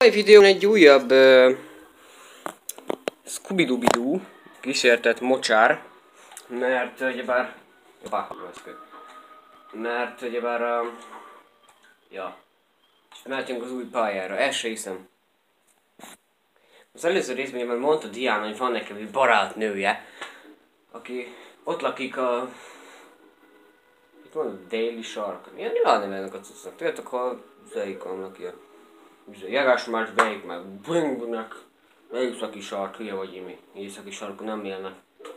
A videón egy újabb Scooby-Doo kísértett mocsár, mert ugyebár ja, mehetünk az új pályára, el se hiszem. Az előző részben már mondta Diana, hogy van nekem egy barátnője, aki ott lakik itt van a Daily Shark. Mi a neve ennek a cuccnak? Tudjátok, ha zeik vannak ilyen. Jegás már zeik meg bringnek. Északi sark, hülye vagy Imi. Északi sarkon nem élnek.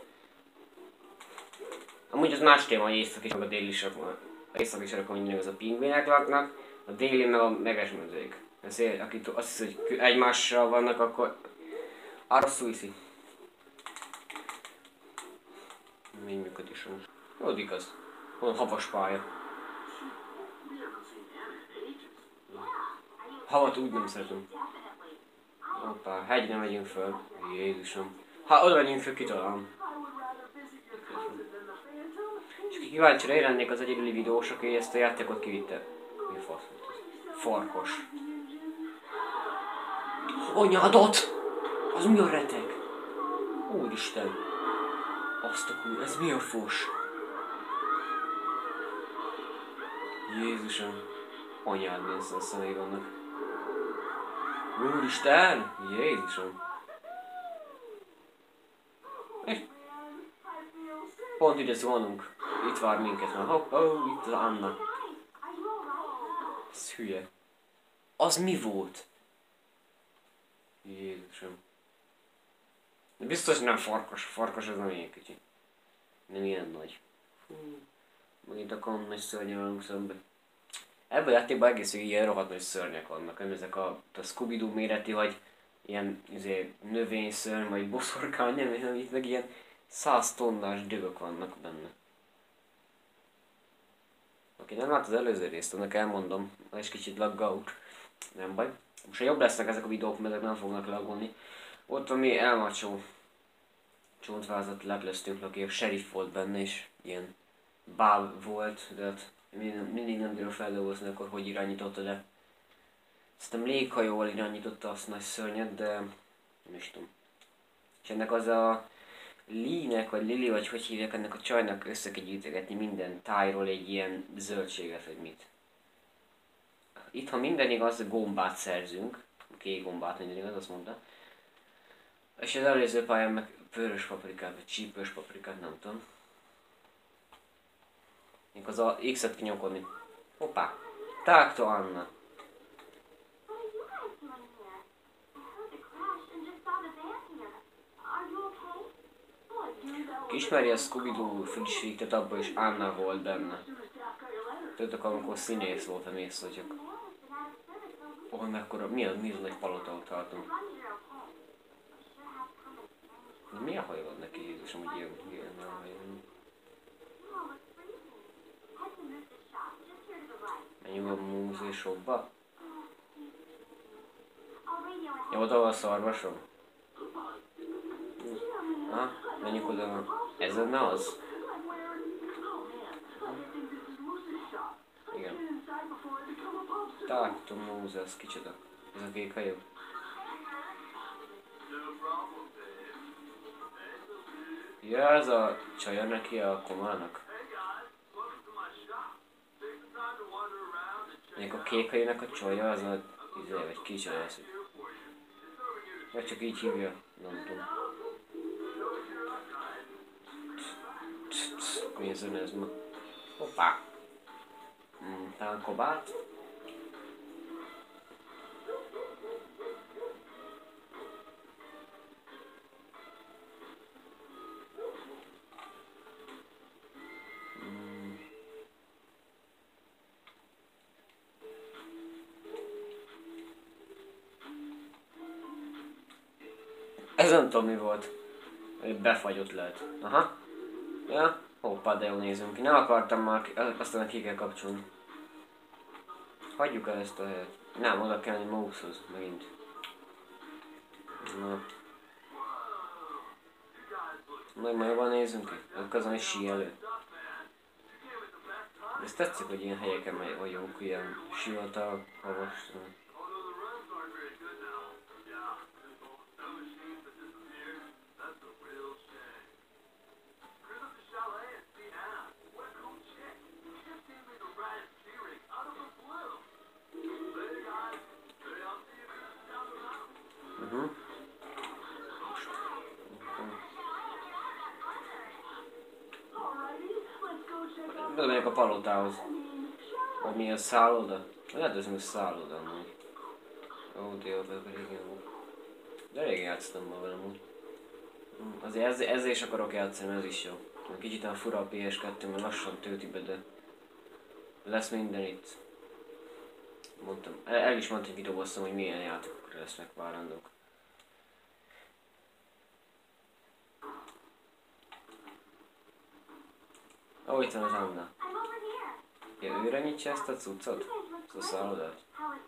Amúgy az más téma, hogy északi sark, a déli sark. A északi sarkon mindig az a pingvinek laknak, a déli meg a megesmezők. Ezért, aki azt hiszi, hogy egymással vannak, akkor arra szújszi. Még működik sem. Jó, igaz. Van havas pálya. Havat úgy nem szeretem. Hoppá, hegyre megyünk föl. Jézusom. Ha oda megyünk föl, kitalálom. És ki kíváncsi rá lennék az egyedüli videós, aki ezt a játékot kivitte. Mi a fasz volt ez? Farkas. Anyádat! Az mi a reteg? Úristen! Azt a kúr, ez mi a fos? Jézusom! Anyád, milyen szemei vannak. Úristen! Jézusom! És pont ide zuhanunk. Itt vár minket már. Itt az Anna. Ez hülye. Az mi volt? Jézusom. De biztos nem farkas. Farkas az nem ilyen kicsi. Nem ilyen nagy. Megint a kam nagy szörnyel állunk szembe. Ebben a játékban egész ilyen rohadt nagy szörnyek vannak. Nem ezek a Scooby-Doo méretű, vagy ilyen növényszörny, vagy boszorkány, nem itt meg ilyen 100 tonnás dögök vannak benne. Aki nem lát az előző részt, annak elmondom, és kicsit laggaut. Nem baj. Most jobb lesznek ezek a videók, mert ezek nem fognak laggolni. Ott ami elmacsó csontvázat lepleztünk, aki a sheriff volt benne, és ilyen bál volt, de hát mindig nem bírom feldolgozni, akkor hogy irányította, de szerintem léghajóval irányította azt nagy szörnyet, de nem is tudom. És ennek az a Lee-nek, vagy Lily, vagy hogy hívják, ennek a csajnak össze kell gyűjtögetni minden tájról egy ilyen zöldséget, vagy mit. Itt, ha minden igaz, gombát szerzünk. Kék gombát, minden igaz, azt mondta. És az előző pályán meg vörös paprikát, vagy csípős paprikát, nem tudom. Még az a X-et kinyomkodni. Hoppá! Talk to Anna. Ki ismeri a Scooby-Doo frissítet, abban is Anna volt benne. Tudtok, amikor színész volt a mész, hogy mekkora, mi az nagy palota ott tartunk. Mi a haj van neki, Jézusom, hogy ilyen a hajban? Menjünk a múzésokba? Jó, oda van a szarvasom? Ha? Menjünk oda. Ez lenne az? Igen. Talk to Moses, kicsoda. Ez a kék hajó. Ja, ez a csaja neki a komának. Még a kék hajónak a csaja az a vagy kicsoda az. Vagy csak így hívja, nem tudom. Mi ez ez ma? Hoppá! Talán kobát? Ez nem tudom mi volt. Befagyott lehet. Aha. Ja. Hoppá, de jól nézünk ki. Nem akartam már, aztán ki kell kapcsolni. Hagyjuk el ezt a helyet. Nem, oda kell egy mouse-hoz megint. Na. Majd jobban nézünk ki. Akkor azon is síelő. Ez tetszik, hogy ilyen helyeken vagyunk, ilyen sivatag, havas. Bemegyek a palotához. Vagy mi a szálloda? Lehet ez még szálloda amúgy. Ó, tényleg régen volt. De régen játszottam ma velem úgy. Azért ezzel is akarok játszani, ez is jó. Kicsit olyan fura a PS2, mert lassan tölti be, de lesz minden itt. Mondtam, el is mondtam, hogy kidoboztam, hogy milyen játékok lesznek várandók. Ó, itt van az Anna. Ja, őre nyitja ezt a cuccot? Ezt a szállodát?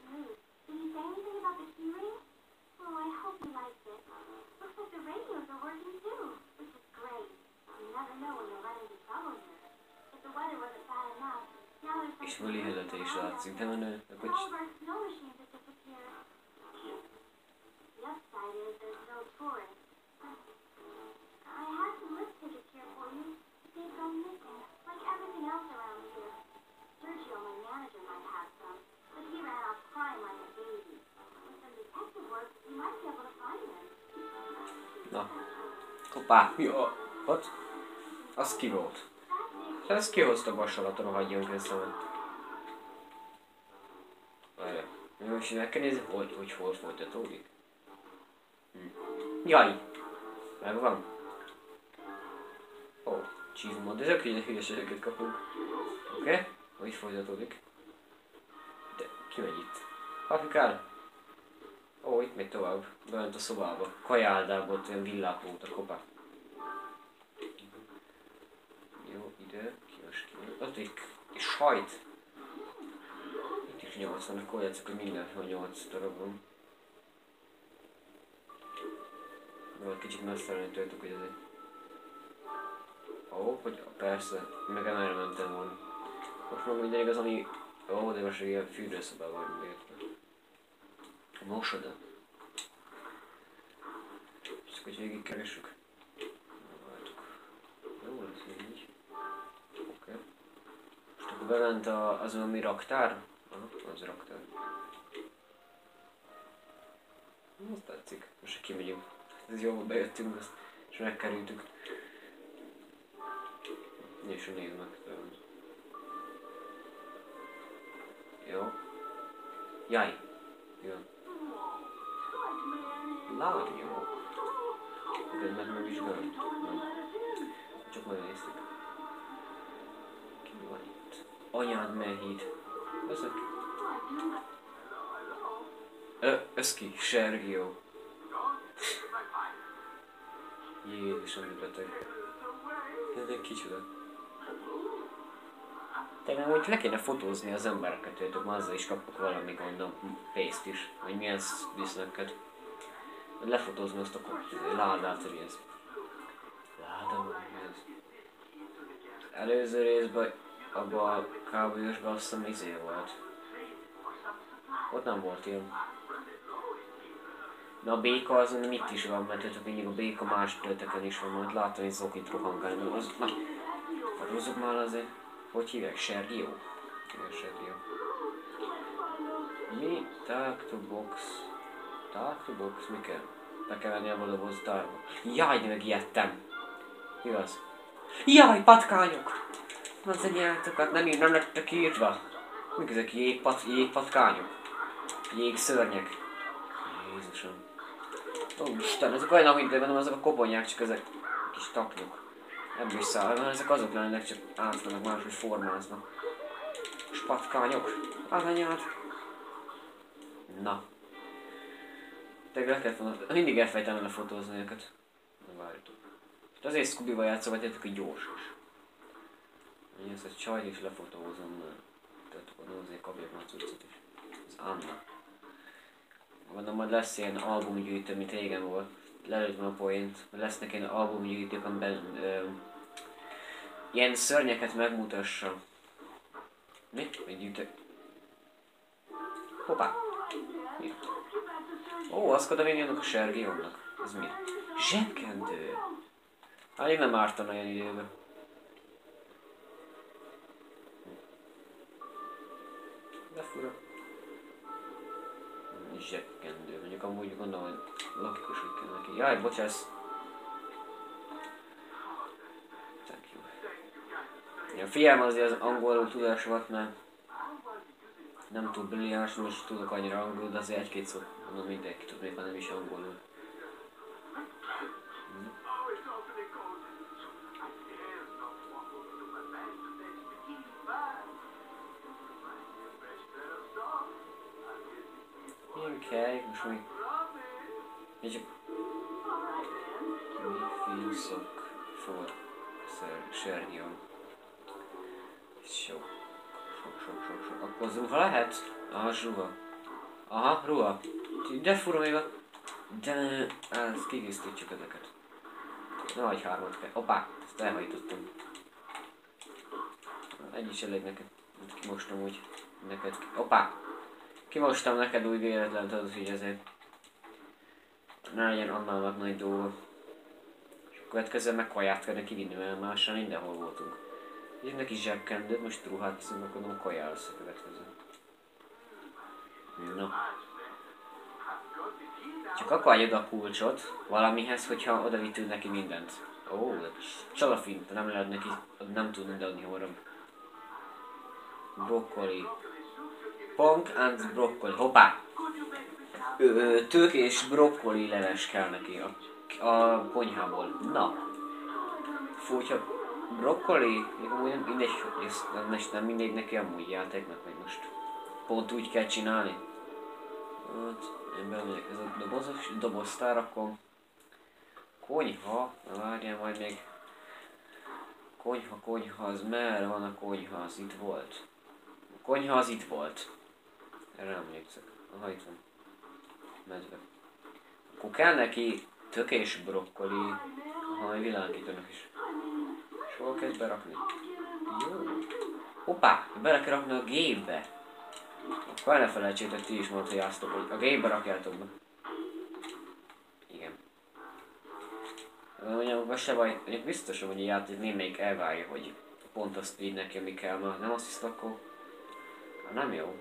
És Vili helyzete is látszik, de menő, de hogy... Na, hoppá, jó, ott? Az ki volt? Ez kihozta basalaton, hagyjon közben. Várja, most meg kell nézni, hogy hol folytatódik. Jaj! Megvan. Ó, cheese mod, ezek hülyeségeket kapunk. Oké, hogy folytatódik. De ki megy itt? Paprikál! Ó, itt megy tovább. Bement a szobába. Kajáldába, ott olyan villák voltak, hoppá. Jó, ide, ott egy sajt. Itt is 80, akkor játszik, hogy mindenhol 8 darab van. Vagy kicsit messzelen töltök, hogy ezért. Ó, hogy persze, meg erre mentem volna. Most meg minden igaz, ami... Ó, de most ilyen fürdőszobában vagy értve. Mosoda. Csak hogy végig keressük. Jó lesz így. Oké. Most akkor bement az ami raktár? Aha, az raktár. Azt tetszik. Most kimegyünk. Ez jó, bejöttünk, azt, és megkerültük. És nézd meg tőlem. Jó. Jaj. Jó. Lányok. Igen, megvizsgáljuk. Csak megnéztük. Ki van itt? Anyád Mehíd. Ezek? Ez ki? Sergió. Jézusom, mi beteg. Ez egy kicsoda. Tényleg, hogy le kéne fotózni az embereket, hogy már azzal is kapok valami gondom, pénzt is, hogy milyen visz neked. Lefotózni azt a ládát, hogy ez. Láda vagy ez. Előző részben, abban a kábíjosban azt hiszem izé volt. Ott nem volt ilyen. Na a béka azon mit is van, mert mindig a béka más területeken is van, majd látom, hogy zokit rohankálni. Na, húzzuk már azért. Hogy hívják? Sergió? Igen, Sergió. Mi? Tag to box. Tag to box? Mi kell? Be kell venni a doboztárba. Jaj, de megijedtem! Mi az? Jaj, patkányok! Az anyátokat nem lettek írtva. Mik ezek jégpatkányok? Jégszörnyek. Jézusom. Ó, Isten, ezek olyan, amit bevenem, azok a kobonyák, csak ezek kis taknyok. Nem is száll, ezek azok lennének, csak átlanak máshogy formáznak. Spatkányok. Az anyád. Na. Tényleg le kellett volna, mindig elfejtem lefotózni őket. Na várjátok. És azért Scooby-val játszom, hogy tettek, hogy gyorsos. Én ezt a csajt is lefotózom, mert tehát akkor azért kapjak már cuccot is. Az Anna. Mondom, majd lesz ilyen albumgyűjtő, mint régen volt. Lelőttem a poént. Lesznek ilyen albumgyűjtők, amiben ilyen szörnyeket megmutassa. Mi? Egy gyűjtő. Hoppá! Mi? Ó, azt oda vinni annak a Sergiónak. Ez mi? Zsebkendő! Hát én nem ártam olyan időben. De fura. zsebkendő. Mondjuk amúgy gondolom, hogy logikus, hogy kell neki. Jaj, bocsász! Thank you. Ja, fiam azért az angolul tudás volt, mert nem túl brilliáns, nem is tudok annyira angolul, de azért egy-két szót mondom mindenki tud, még ha nem is angolul. Oké, most mi csak mi filszok for Sergion. Sok. Akkor az ruha lehet? Aha, ruha. Aha, ruha. De fura még a... De... ezt kiegészítsük ezeket. Ne hagyj hármat kell. Hoppá! Ezt elhajtottam. Egy is elég neked. Kimostam úgy. Neked. Hoppá! Kimostam neked úgy véletlen, tudod, hogy ezért ne legyen annál nagy dolga. És a következően meg kaját kellene kivinni, mert másra mindenhol voltunk. És neki zsebkendőt, most ruhát viszont akkor nem kajál lesz a következő. Na. Csak akkor adjad a kulcsot valamihez, hogyha oda vittünk neki mindent. Ó, csalafint, nem lehet neki, nem tud mindenni horrom. Broccoli. Punk and broccoli. Hoppá! Tőkés broccoli leves kell neki a konyhából. Na. Fújtja broccoli, még amúgy nem mindegy, nem mindegy neki amúgy játéknak, vagy most pont úgy kell csinálni. Hát, én bemegyek ez a doboztár, akkor konyha, várjál majd még. Konyha, az merre van a konyha, az itt volt. A konyha az itt volt. Erre emlékszek. Aha, itt van. Medve. Akkor kell neki tökés broccoli, ha világítanak is. És hol kezd berakni? Jó. Hoppá, bele kell rakni a gépbe. Akkor ne felejtsétek, ti is mondjátok, hogy a gépbe rakjátok be. Igen. Mondjuk, se baj, biztos, hogy a játék némelyik elvárja, hogy pont azt így neki, ami kell, mert nem azt hiszem, akkor nem jó.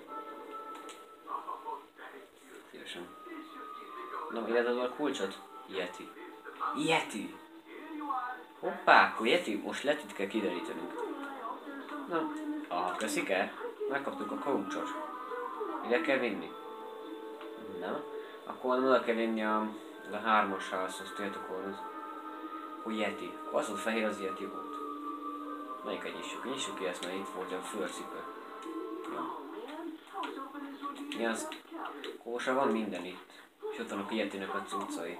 Szívesen. Na, ide adod a kulcsot? Yeti. Yeti! Hoppá, akkor Yeti, most Yetit kell kiderítenünk. Na, köszike, megkaptuk a kulcsot. Ide kell vinni. Na, akkor oda kell vinni a 3-as házhoz, tudjátok hol az. Hogy Yeti. Az ott fehér, az Yeti volt. Melyiket nyissuk? Nyissuk ki ezt, mert itt volt a fölcipő. Ja. Mi az? Kósa van minden itt. És ott vannak a Yetinek a cuccai.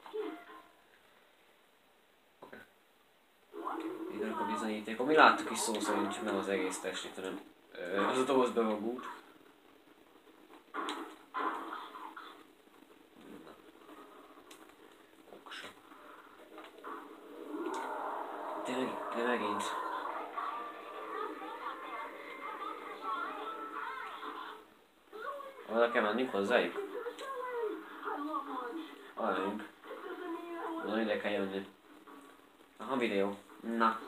Oké. Itt a bizonyítékok. Mi láttuk is szó szerint, csak nem az egész testét, hanem az a dobozba van gút. Oksa. De megint. Oda kell mennünk hozzájuk? Aljunk. Na, ide kell jönni. Aha, videó. Na.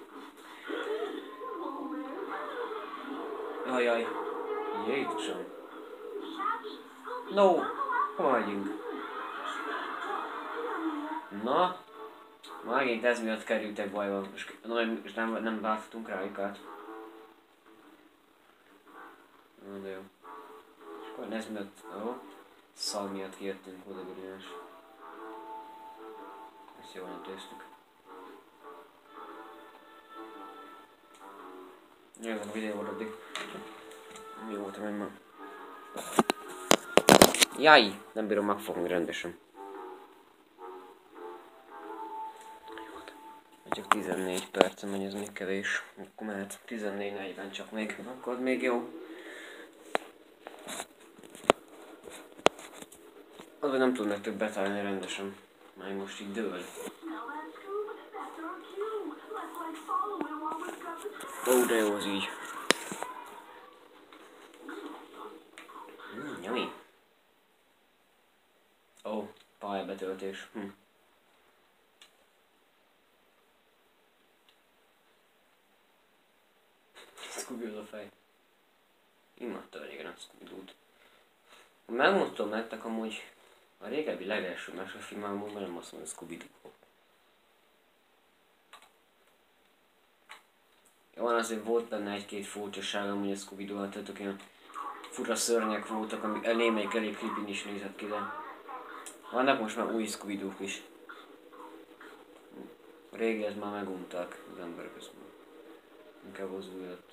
Jaj. Jézusom. No, hova megyünk? Na. Megint ez miatt kerültek bajba. És nem láthatunk rájuk át. Na, de jó. És akkor ez miatt, szal miatt kijöttünk oda brilliáns. Ezt jól intéztük. Nézzem a videót addig. Mi voltam én már? Jaj! Nem bírom megfogni rendesen. Csak 14 percen megy, ez még kevés. Akkor mehet 14-40 csak még. Akkor még jó. Az, hogy nem tudnak többet állni rendesen. Már most így dől. Ó, de jó az így. Nyami. Ó, pályabetöltés. Scooby az a fej. Imádta régen a Scooby-Doo-t. Megmondtam nektek amúgy a régebbi legelső mesefilmemben nem azt mondom, hogy Scooby-Doo. Van azért volt benne egy-két furcsaság, amúgy a Scooby-Doo, tehát olyan fura szörnyek voltak, amik némelyik elég creepy is nézett ki, de vannak most már új Scooby-Doo-k is. A régiet már megunták az emberek, ezt már inkább az újat.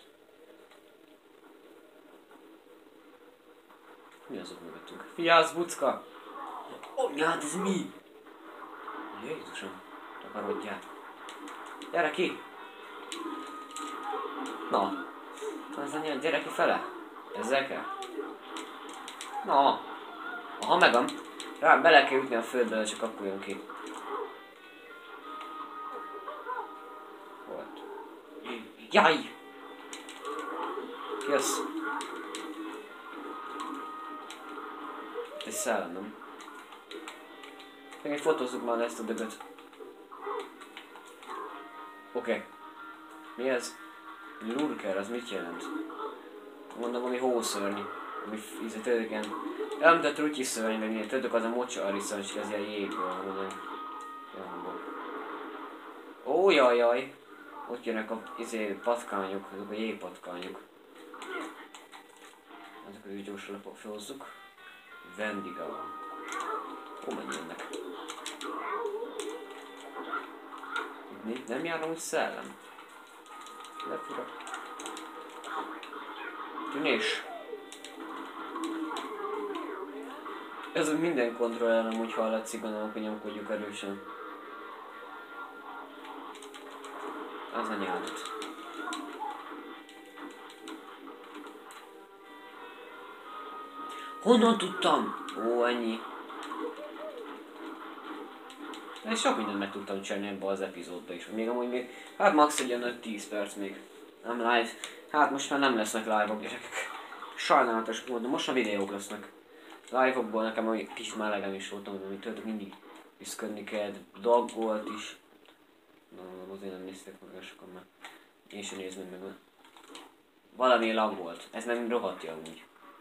Mi az ott mögöttünk? Fiász, bucka! Anyád, ez mi? Jézusom, takarodjál. Gyere ki! Na, az anyád, gyere ki fele! Ezzel kell? Na, aha, megam. Rá bele kell ütni a földbe, csak akkor jön ki. Volt. Jaj! Jössz. Egy szellem, nem? Még fotózzuk már ezt a dögöt. Oké. Mi ez? Lurker, az mit jelent? Mondom, valami hószörny. Ami tudod, ilyen... Elmondott rutyi szörny, meg ilyen, tudok, az a mocsari szörny, csak az ilyen jégből, mondom. Ó, jaj. Ott jönnek a patkányok, azok a jégpatkányok. Azokat is gyorsan lehozzuk. Vendigo. Ó, mennyi jönnek. Nem járom, hogy szellem. De fura. Tűnés. Ez minden kontrollálom, úgy hallatszik, gondolom, hogy nyomkodjuk erősen. Az a nyelvet. Honnan tudtam? Ó, ennyi. De sok mindent meg tudtam csinálni ebbe az epizódba is. Még amúgy még, hát max egy 5-10 perc még. Nem live. Hát most már nem lesznek live-ok, gyerekek. Sajnálatos módon, most már videók lesznek. Live-okból nekem egy kicsit melegem is voltam, amit tőlük mindig viszködni kell. Doggolt is. Na, azért nem néztek meg olyan sokan már. Én sem nézném meg. Valami lag volt. Ez nem rohadja amúgy.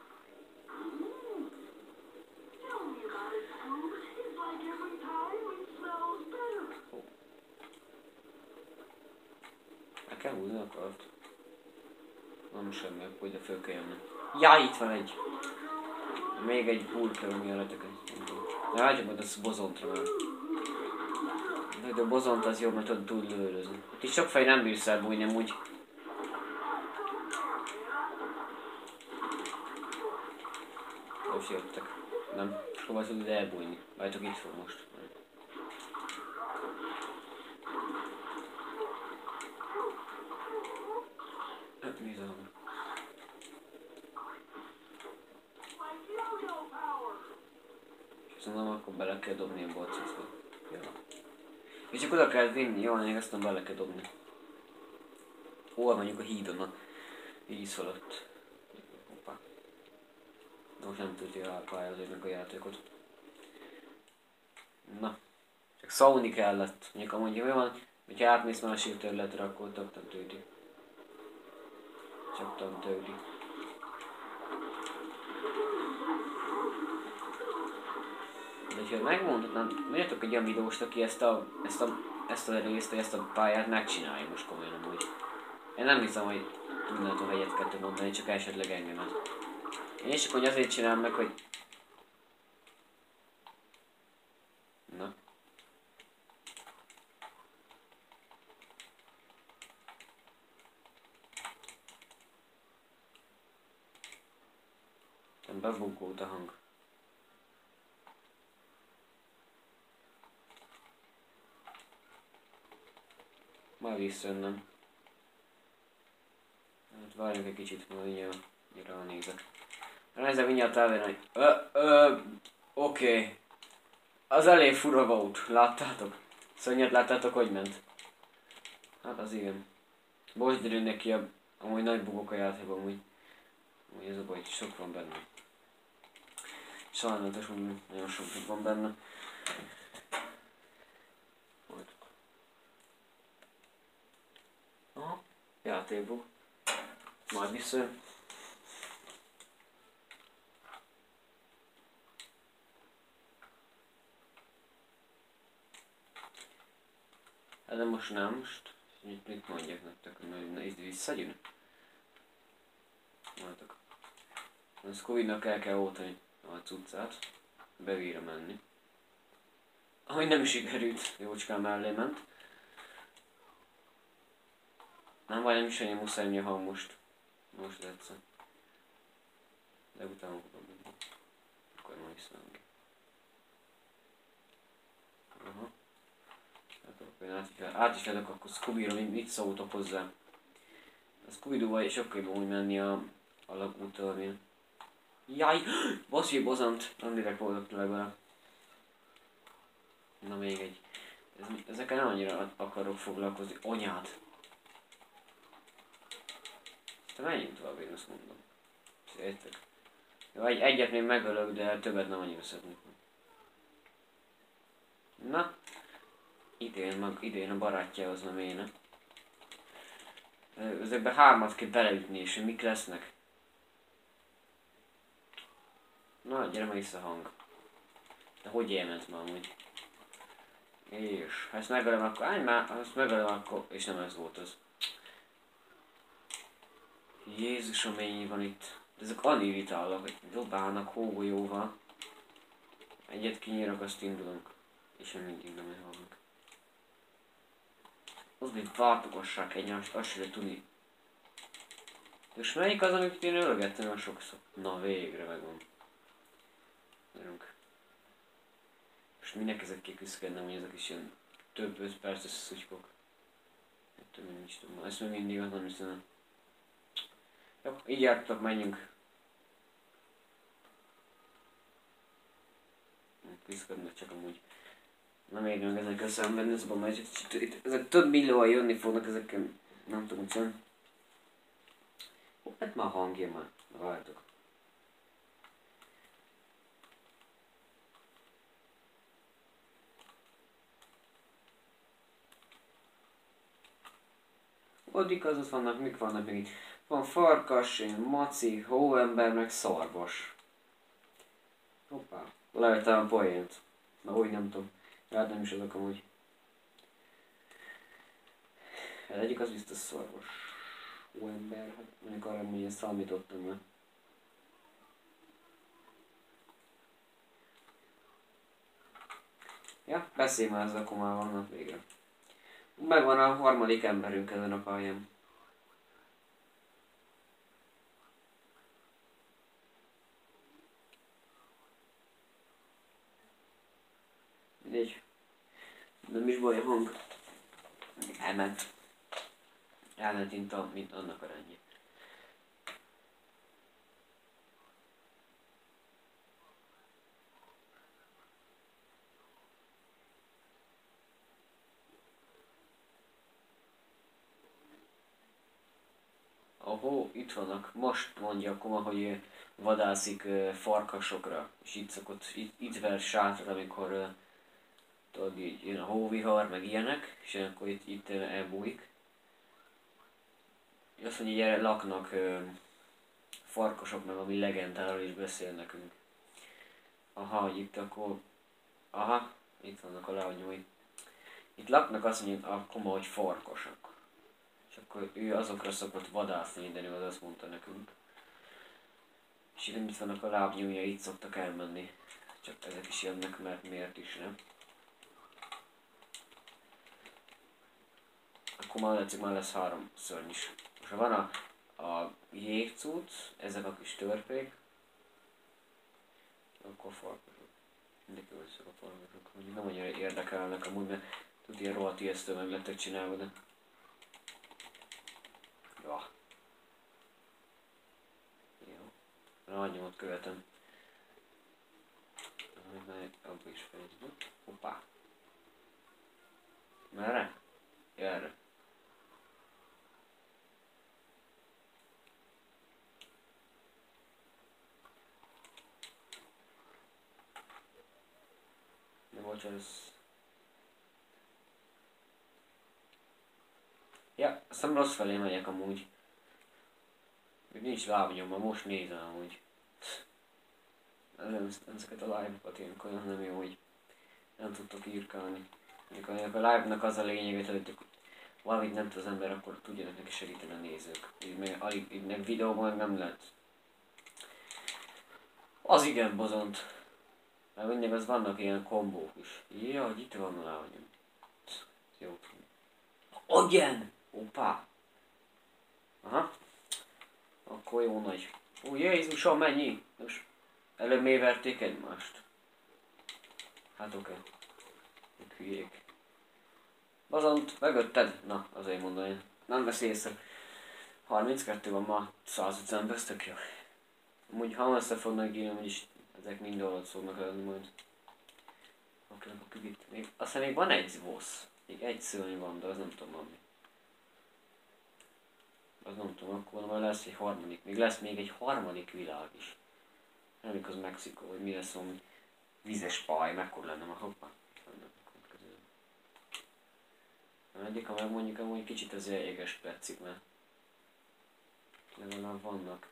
El kell húzni a kart. Nem semmi, akkor ide föl kell jönni. Ja, itt van egy. Még egy burker, ami a leteket. Rágyom, hogy az bozontra már. De a bozont az jobb, mert tud lövöldözni. Itt sok fej nem bírsz elbújni, amúgy. Most jöttek. Nem. És hova tud ide elbújni? Várjátok, itt fog most. Nézem. Szerintem akkor bele kell dobni a bocsászba. Ja. És csak oda kell vinni, jó, még aztán bele kell dobni. Hol mondjuk a hídon, a víz fölött. Hoppá. De most nem tudja elpályozni meg a játékot. Na. Csak szólni kellett. Mondjuk amúgy jó van, hogyha átmész másik területre, akkor töktem tődi. Csak tődi. De ha megmondhatnám, mondjatok egy olyan videóst, aki ezt a részt, ezt a pályát megcsinálja most komolyan amúgy. Én nem hiszem, hogy tudnátok egyet-kettőt mondani, csak esetleg engemet. Én csak hogy azért csinálom meg, hogy... Na. Nem bebukkult a hang. Már visszajönnem. Hát várjunk egy kicsit, majd mindjárt ránézek. Ránézek mindjárt elvenni, hogy... Oké. Az elég fura volt, láttátok? Szörnyet láttátok, hogy ment? Hát az igen. Bocs, derül neki amúgy nagy bugok a játékban, amúgy ez a baj, sok van benne. Sajnálatos, hogy nagyon sok van benne. Aha, játékbuk. Majd vissza. De most nem, most mit mondjak nektek, hogy itt visszajön? Látok. A Scooby-nak el kell oltani a cuccát, bevírra menni. Ahogy nem sikerült, jócskán mellé ment. Nem vagy, nem is annyi muszáj mi a hang most. Most egyszer. De utána fogom. Akkor majd visszaadni. Aha. Át is vedek akkor Scooby-ra, mit szóltok hozzá. A Scooby-Dooval sokkal jobb úgy menni a lagúttal, amilyen. Jaj! Baszi bozant! Nem direkt voltak legalább. Na még egy. Ezekkel nem annyira akarok foglalkozni. Anyád! Te menjünk tovább, én azt mondom. Szétek. Jó, egyet még megölök, de többet nem annyira szeretnék. Na. Idén a barátjához nem éne. Ezekbe hármat kell beleütni, és mik lesznek? Na, gyere meg vissza a hang. De hogy elment ma amúgy? És ha ezt megölöm akkor... Állj már, ha ezt megölöm akkor... És nem ez volt az. Jézusom, mennyi van itt. De ezek aniritálak, hogy dobálnak hógolyóval. Egyet kinyírok, azt indulunk. És én mindig nem elhalnak. Az még váltogassák egymást, azt se tudni. És melyik az, amit én ölgettem a sokszor? Na végre megvan. Gyerünk. És minek ezek kiküszkednem, hogy ezek is ilyen több 5 perces szutykok. Több nincs tudom. Ezt még mindig az nem hiszem. Jó, így jártatok, menjünk. Küszködnek csak amúgy. Nem érni meg ezekkel szemben, ez a meccs. Ezek több millióan jönni fognak ezekkel. Nem tudom, hogy hát már hangja már. Várjátok. Addig azok vannak, mik vannak még itt? Van farkas, maci, hóember, meg szarvas. Hoppá. Lehettem a poént. Na úgy nem tudom. Hát nem is azok amúgy. Hát egyik az biztos szarvas. Hóember, hát mondjuk arra mondja, számítottam már. Ja, beszélj már ezzel, akkor már vannak végre. Megvan a harmadik emberünk ezen a pályán. Mindegy. Nem is baj a hang. Elment. Elment, mint annak a rendje. Ahó, itt vannak. Most mondja a koma, hogy vadászik farkasokra. És itt szokott, itt ver sátra, amikor tudod, így jön a hóvihar, meg ilyenek, és akkor itt elbújik. Azt mondja, gyere, laknak farkasok, meg ami legendáról is beszél nekünk. Aha, hogy itt akkor... Aha, itt vannak a leanyói. Itt laknak, azt mondja a koma, hogy farkasok. És akkor ő azokra szokott vadászni mindenül, az azt mondta nekünk. És itt vannak a lábnyújja, itt szoktak elmenni. Csak ezek is jönnek, mert miért is nem. Akkor már látszik, már lesz 3 szörny is. És ha van a jégcuc, ezek a kis törpék, akkor farkasok. Mindig összök a farkasok. Nem annyira érdekelnek amúgy, mert tud ilyen rohadt ijesztő meg lettek csinálva, de... Jó. Jó. Rányomot követem. Abba is fejezem. Hoppá. Merre? Erre. De bocsánat, ez... Ja, azt hiszem rossz felé megyek amúgy. Még nincs lábnyoma, most nézem amúgy. Ezeket a live-okat ilyenkor nem jó, hogy nem tudtok írkálni. Amikor a live-nak az a lényeg, hogy valamit nem tud az ember, akkor tudjanak neki segíteni a nézők. Így meg videóban nem lehet. Az igen bozont. Mert mindig az vannak ilyen kombók is. Ja, hogy itt van a lányom. Jó. Again! Opa! Aha. Akkor jó nagy. Ó, Jézusom, mennyi? Most előbb miért verték egymást? Hát oké. Hülyék. Bazont, megötted? Na, azért mondani. Nem veszi észre. 32 van ma, 150 ez tök jó. Amúgy ha összefognak írni, úgyis ezek mind alatt fognak lenni majd. Oké, akkor itt még. Aztán még van egy boss. Még egy szörny van, de az nem tudom ami. Az nem tudom, akkor majd lesz egy harmadik. Még lesz még egy harmadik világ is. Nem az Mexikó, vagy mi lesz valami vizes paj, mekkora lenne ma, hoppá. Egyik, ha megmondjuk, amúgy kicsit az éges tetszik, mert legalább vannak.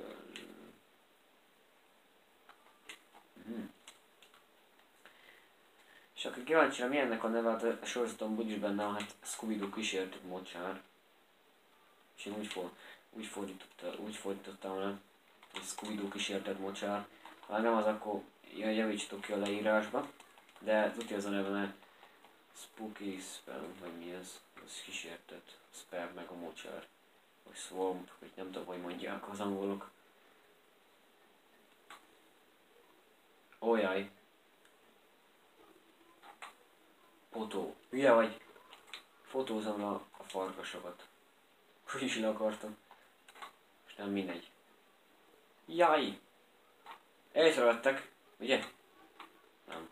És akkor kíváncsi, mi ennek a neve, a sorozatomban úgyis benne van, hát Scooby-Doo kísértett mocsár. És én úgy fordítottam le, hogy Scooby-Doo kísértett mocsár. Ha nem az, akkor javítsatok ki a leírásba. De tudja az a neve, mert Spooky Spell, vagy mi ez? Az kísértett spell meg a mocsár. Vagy swamp, vagy nem tudom, hogy mondják az angolok. Ójaj. Fotó. Hülye vagy? Fotózom a farkasokat. Úgy is le akartam. És nem mindegy. Jaj! Észrevettek, ugye? Nem.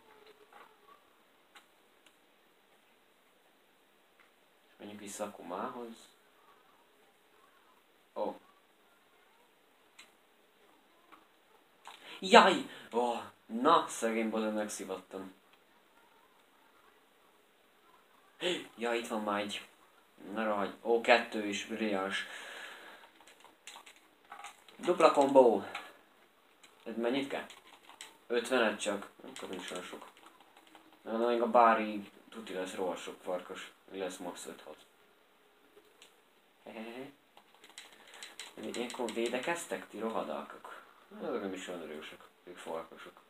És menjünk vissza a kumához. Ó. Oh. Jaj! Oh, na, szegény bozon megszivattam. Ja, itt van már egy. Na rahagy. Ó, 2 is, brilliáns. Dupla kombó. Ez mennyit kell? 50-et csak. Akkor nincs olyan sok. Na, még a bárig tuti lesz rohadt sok farkas. Lesz max 5-6. Hehehe. Még ilyenkor védekeztek, ti rohadákok? Ezek nem is olyan erősek. Még farkasok.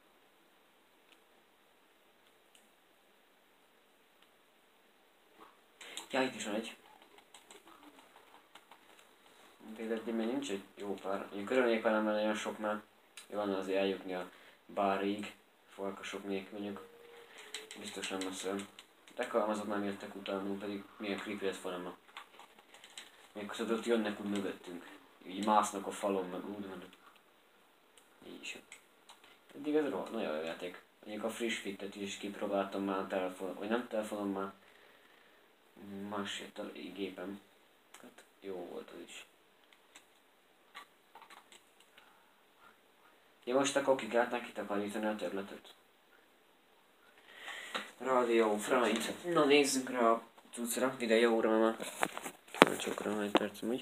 Ja, itt is van egy. Például még nincs egy jó pár. Én körülnék nem nagyon sok, mert van azért eljutni a bárig. Farkasok még mondjuk. Biztos nem lesz olyan. De azok nem jöttek utánunk, pedig milyen creepy lett volna. Még között ott jönnek úgy mögöttünk. Így másznak a falon, meg úgy mondjuk. Így is. Eddig ez nagyon jó játék. Mondjuk a friss fitet is kipróbáltam már a telefonon, vagy nem telefonon már. Más jött a gépem. Hát jó volt az is. Ja, most akkor ki kellett neki takarítani a területet. Radio Fright. Na nézzünk rá a cuccra, videóra már. Csak rá egy perc úgy.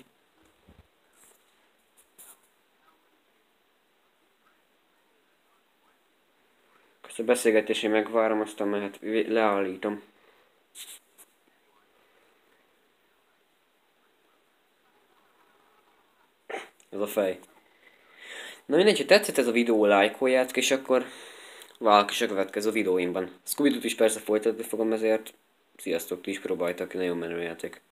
Ezt a beszélgetésén megvárom, aztán mehet leállítom. Ez a fej. Na mindegy, ha tetszett ez a videó, lájkoljátok, és akkor várok is a következő videóimban. Scooby-Doo is persze folytatni fogom, ezért sziasztok, ti is próbáltak, nagyon menő játék.